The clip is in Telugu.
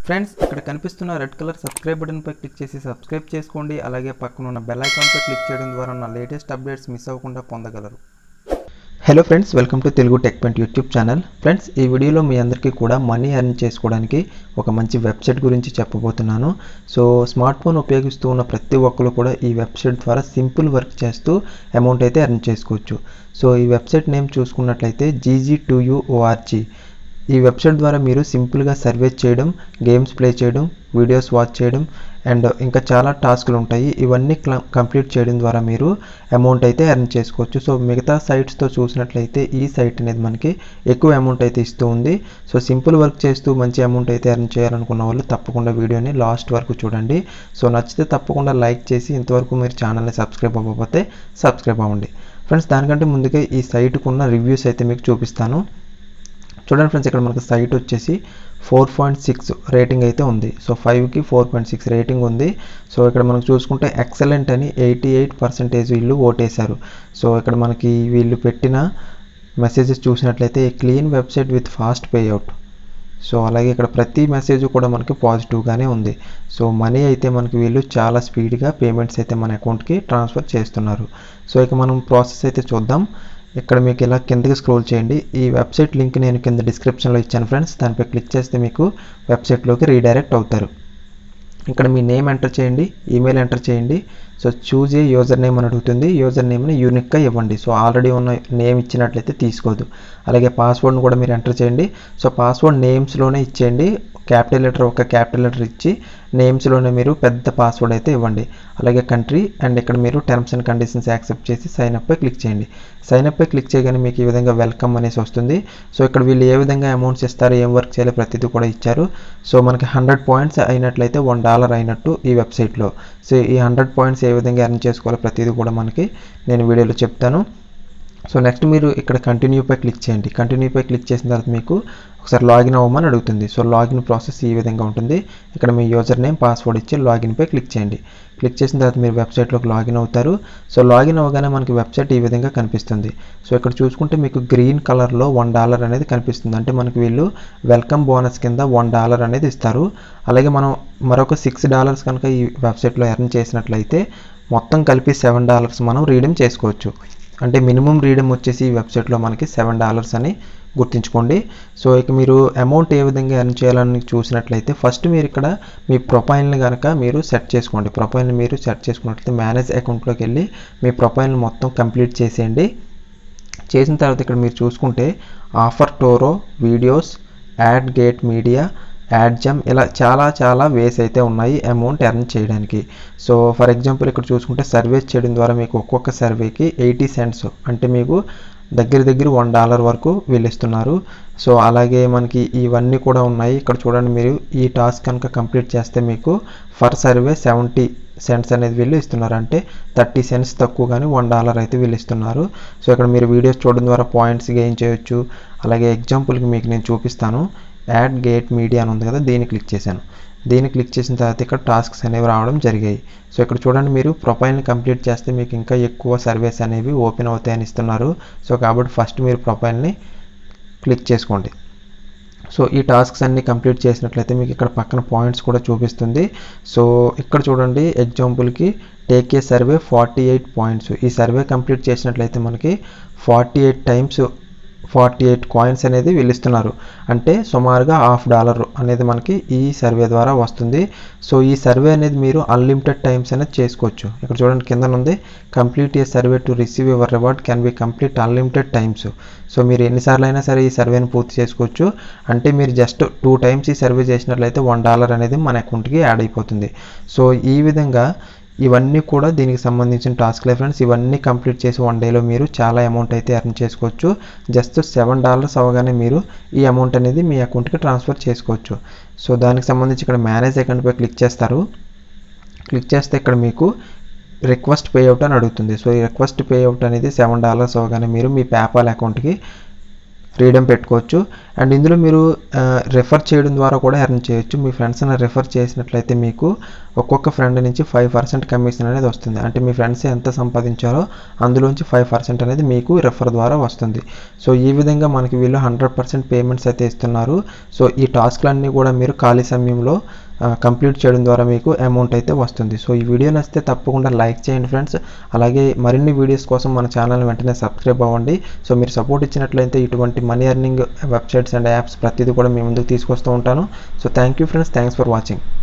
ఫ్రెండ్స్ ఇక్కడ కనిపిస్తున్న రెడ్ కలర్ సబ్స్క్రైబ్ బటన్ పై క్లిక్ చేసి సబ్స్క్రైబ్ చేసుకోండి. అలాగే పక్కన ఉన్న బెల్ ఐకాన్ పై క్లిక్ చేయడం ద్వారా నా లేటెస్ట్ అప్డేట్స్ మిస్ అవ్వకుండా పొందగలరు. Hello friends, welcome to Telugu tech point YouTube channel. Friends, ఈ వీడియోలో మీ అందరికీ కూడా మనీ ఎర్న్ చేసుకోవడానికి ఒక మంచి వెబ్సైట్ గురించి చెప్పబోతున్నాను. సో స్మార్ట్ ఫోన్ ఉపయోగిస్తూ ఉన్న ప్రతి ఒక్కరు కూడా ఈ వెబ్సైట్ ద్వారా సింపుల్ వర్క్ చేస్తూ అమౌంట్ అయితే ఎర్న్ చేసుకోవచ్చు. సో ఈ వెబ్సైట్ నేమ్ చూసుకున్నట్లయితే GG2U.org. ఈ వెబ్సైట్ ద్వారా మీరు సింపుల్గా సర్వే చేయడం, గేమ్స్ ప్లే చేయడం, వీడియోస్ వాచ్ చేయడం అండ్ ఇంకా చాలా టాస్క్లు ఉంటాయి. ఇవన్నీ కంప్లీట్ చేయడం ద్వారా మీరు అమౌంట్ అయితే ఎర్న్ చేసుకోవచ్చు. సో మిగతా సైట్స్తో చూసినట్లయితే ఈ సైట్ అనేది మనకి ఎక్కువ అమౌంట్ అయితే ఇస్తూ ఉంది. సో సింపుల్ వర్క్ చేస్తూ మంచి అమౌంట్ అయితే ఎర్న్ చేయాలనుకున్న వాళ్ళు తప్పకుండా వీడియోని లాస్ట్ వరకు చూడండి. సో నచ్చితే తప్పకుండా లైక్ చేసి ఇంతవరకు మీరు ఛానల్ని సబ్స్క్రైబ్ అవ్వకపోతే సబ్స్క్రైబ్ అవ్వండి. ఫ్రెండ్స్, దానికంటే ముందుగా ఈ సైట్కు ఉన్న రివ్యూస్ అయితే మీకు చూపిస్తాను. చూడండి ఫ్రెండ్స్, ఇక్కడ మనకు సైట్ వచ్చేసి 4.6 రేటింగ్ అయితే ఉంది. సో 5కి 4.6 రేటింగ్ ఉంది. సో ఇక్కడ మనకు చూసుకుంటే ఎక్సలెంట్ అని 88% వీళ్ళు ఓటేశారు. సో ఇక్కడ మనకి వీళ్ళు పెట్టిన మెసేజెస్ చూసినట్లయితే clean website with fast payout. So అలాగే ఇక్కడ ప్రతి మెసేజ్ కూడా మనకి పాజిటివ్గానే ఉంది. సో మనీ అయితే మనకి వీళ్ళు చాలా స్పీడ్గా పేమెంట్స్ అయితే మన అకౌంట్కి ట్రాన్స్ఫర్ చేస్తున్నారు. సో ఇక మనం ప్రాసెస్ అయితే చూద్దాం. ఇక్కడ మీకు ఇలా కిందకి స్క్రోల్ చేయండి. ఈ వెబ్సైట్ లింక్ నేను కింద డిస్క్రిప్షన్లో ఇచ్చాను ఫ్రెండ్స్. దానిపై క్లిక్ చేస్తే మీకు వెబ్సైట్లోకి రీడైరెక్ట్ అవుతారు. ఇక్కడ మీ నేమ్ ఎంటర్ చేయండి, ఈమెయిల్ ఎంటర్ చేయండి. So choose a user name అని అడుగుతుంది. యూజర్ నేమ్ని యూనిక్గా ఇవ్వండి. సో ఆల్రెడీ ఉన్న నేమ్ ఇచ్చినట్లయితే తీసుకోదు. అలాగే పాస్వర్డ్ని కూడా మీరు ఎంటర్ చేయండి. సో పాస్వర్డ్ నేమ్స్లోనే ఇచ్చేయండి. క్యాపిటల్ లెటర్ ఒక క్యాపిటల్ లెటర్ ఇచ్చి నేమ్స్లోనే మీరు పెద్ద పాస్వర్డ్ అయితే ఇవ్వండి. అలాగే కంట్రీ అండ్ ఇక్కడ మీరు టర్మ్స్ అండ్ కండిషన్స్ యాక్సెప్ట్ చేసి సైన్ అప్ పై క్లిక్ చేయండి. సైన్ అప్ పై క్లిక్ చేయగానే మీకు ఈ విధంగా వెల్కమ్ అనేసి వస్తుంది. సో ఇక్కడ వీళ్ళు ఏ విధంగా అమౌంట్స్ ఇస్తారు, ఏం వర్క్ చేయాలి ప్రతిదీ కూడా ఇచ్చారు. సో మనకి 100 పాయింట్స్ అయినట్లయితే $1 అయినట్టు ఈ వెబ్సైట్లో. సో ఈ 100 పాయింట్స్ ఏ విధంగా ఎర్న్ చేసుకోవాలో ప్రతిదీ కూడా మనకి నేను వీడియోలో చెప్తాను. సో నెక్స్ట్ మీరు ఇక్కడ కంటిన్యూ పై క్లిక్ చేయండి. కంటిన్యూ పై క్లిక్ చేసిన తర్వాత మీకు ఒకసారి లాగిన్ అవ్వమని అడుగుతుంది. సో లాగిన్ ప్రాసెస్ ఈ విధంగా ఉంటుంది. ఇక్కడ మీ యూజర్ నేమ్ పాస్వర్డ్ ఇచ్చి లాగిన్ పై క్లిక్ చేయండి. క్లిక్ చేసిన తర్వాత మీరు వెబ్సైట్లోకి లాగిన్ అవుతారు. సో లాగిన్ అవ్వగానే మనకి వెబ్సైట్ ఈ విధంగా కనిపిస్తుంది. సో ఇక్కడ చూసుకుంటే మీకు గ్రీన్ కలర్లో $1 అనేది కనిపిస్తుంది. అంటే మనకి వీళ్ళు వెల్కమ్ బోనస్ కింద $1 అనేది ఇస్తారు. అలాగే మనం మరొక $6 కనుక ఈ వెబ్సైట్లో ఎర్న్ చేసినట్లయితే మొత్తం కలిపి $7 మనం రీడీమ్ చేసుకోవచ్చు. అంటే మినిమం రీడీమ్ వచ్చేసి ఈ వెబ్సైట్లో మనకి $7 అని గుర్తుంచుకోండి. సో ఇక మీరు అమౌంట్ ఏ విధంగా ఎర్న్ చేయాలని చూసినట్లయితే ఫస్ట్ మీరు ఇక్కడ మీ ప్రొఫైల్ని కనుక మీరు సెట్ చేసుకోండి. ప్రొఫైల్ని మీరు సెట్ చేసుకున్నట్లయితే మేనేజ్ అకౌంట్లోకి వెళ్ళి మీ ప్రొఫైల్ని మొత్తం కంప్లీట్ చేసేయండి. చేసిన తర్వాత ఇక్కడ మీరు చూసుకుంటే OfferToro, videos, AdGate media, AdGem, ఇలా చాలా వేస్ అయితే ఉన్నాయి అమౌంట్ ఎర్న్ చేయడానికి. సో ఫర్ ఎగ్జాంపుల్ ఇక్కడ చూసుకుంటే సర్వేస్ చేయడం ద్వారా మీకు ఒక్కొక్క సర్వేకి 80 సెంట్స్ అంటే మీకు దగ్గర $1 వరకు వీళ్ళు ఇస్తున్నారు. సో అలాగే మనకి ఇవన్నీ కూడా ఉన్నాయి. ఇక్కడ చూడండి, మీరు ఈ టాస్క్ కనుక కంప్లీట్ చేస్తే మీకు ఫర్ సర్వే 70 సెంట్స్ అనేది వీళ్ళు ఇస్తున్నారు. అంటే 30 సెంట్స్ తక్కువ కానీ $1 అయితే వీళ్ళు ఇస్తున్నారు. సో ఇక్కడ మీరు వీడియోస్ చూడడం ద్వారా పాయింట్స్ గెయిన్ చేయొచ్చు. అలాగే ఎగ్జాంపుల్కి మీకు నేను చూపిస్తాను. యాడ్ గేట్ మీడియా అని ఉంది కదా, దీన్ని క్లిక్ చేశాను. దీన్ని క్లిక్ చేసిన తర్వాత ఇక్కడ టాస్క్స్ అనేవి రావడం జరిగాయి. సో ఇక్కడ చూడండి, మీరు ప్రొఫైల్ని కంప్లీట్ చేస్తే మీకు ఇంకా ఎక్కువ సర్వేస్ అనేవి ఓపెన్ అవుతాయని ఇస్తున్నారు. సో కాబట్టి ఫస్ట్ మీరు ప్రొఫైల్ని క్లిక్ చేసుకోండి. సో ఈ టాస్క్స్ అన్ని కంప్లీట్ చేసినట్లయితే మీకు ఇక్కడ పక్కన పాయింట్స్ కూడా చూపిస్తుంది. సో ఇక్కడ చూడండి, ఎగ్జాంపుల్కి టేక్ ఏ సర్వే 48 పాయింట్స్. ఈ సర్వే కంప్లీట్ చేసినట్లయితే మనకి 48 టైమ్స్ 48 కాయిన్స్ అనేది వీళ్ళు ఇస్తున్నారు. అంటే సుమారుగా $1 అనేది మనకి ఈ సర్వే ద్వారా వస్తుంది. సో ఈ సర్వే అనేది మీరు అన్లిమిటెడ్ టైమ్స్ అనేది చేసుకోవచ్చు. ఇక్కడ చూడండి కింద ఉంది, complete a survey to receive your reward can be complete unlimited times. So మీరు ఎన్నిసార్లు అయినా సరే ఈ సర్వేని పూర్తి చేసుకోవచ్చు. అంటే మీరు జస్ట్ 2 టైమ్స్ ఈ సర్వే చేసినట్లయితే $1 అనేది మన అకౌంట్కి యాడ్ అయిపోతుంది. సో ఈ విధంగా ఇవన్నీ కూడా దీనికి సంబంధించిన టాస్క్లే ఫ్రెండ్స్. ఇవన్నీ కంప్లీట్ చేసి 1 డేలో మీరు చాలా అమౌంట్ అయితే ఎర్న్ చేసుకోవచ్చు. జస్ట్ $7 అవగానే మీరు ఈ అమౌంట్ అనేది మీ అకౌంట్కి ట్రాన్స్ఫర్ చేసుకోవచ్చు. సో దానికి సంబంధించి ఇక్కడ మేనేజ్ అకౌంట్పై క్లిక్ చేస్తారు. క్లిక్ చేస్తే ఇక్కడ మీకు రిక్వెస్ట్ పేఅవుట్ అని అడుగుతుంది. సో ఈ రిక్వెస్ట్ పేఅవుట్ అనేది $7 అవగానే మీరు మీ పేపాల్ అకౌంట్కి ఫ్రీడమ్ పెట్టుకోవచ్చు. అండ్ ఇందులో మీరు రెఫర్ చేయడం ద్వారా కూడా ఎర్న్ చేయొచ్చు. మీ ఫ్రెండ్స్ని రెఫర్ చేసినట్లయితే మీకు ఒక్కొక్క ఫ్రెండ్ నుంచి 5% కమిషన్ అనేది వస్తుంది. అంటే మీ ఫ్రెండ్స్ ఎంత సంపాదించారో అందులోంచి 5% అనేది మీకు రెఫర్ ద్వారా వస్తుంది. సో ఈ విధంగా మనకి వీళ్ళు 100% పేమెంట్స్ అయితే ఇస్తున్నారు. సో ఈ టాస్క్లన్నీ కూడా మీరు ఖాళీ సమయంలో కంప్లీట్ చేయడం ద్వారా మీకు అమౌంట్ అయితే వస్తుంది. సో ఈ వీడియో నచ్చితే తప్పకుండా లైక్ చేయండి ఫ్రెండ్స్. అలాగే మరిన్ని వీడియోస్ కోసం మన ఛానల్ వెంటనే సబ్స్క్రైబ్ అవ్వండి. సో మీరు సపోర్ట్ ఇచ్చినట్లయితే ఇటువంటి money earning websites and apps ప్రతిదీ కూడా మీ ముందుకు తీసుకొస్తూ ఉంటాను. So thank you friends, thanks for watching.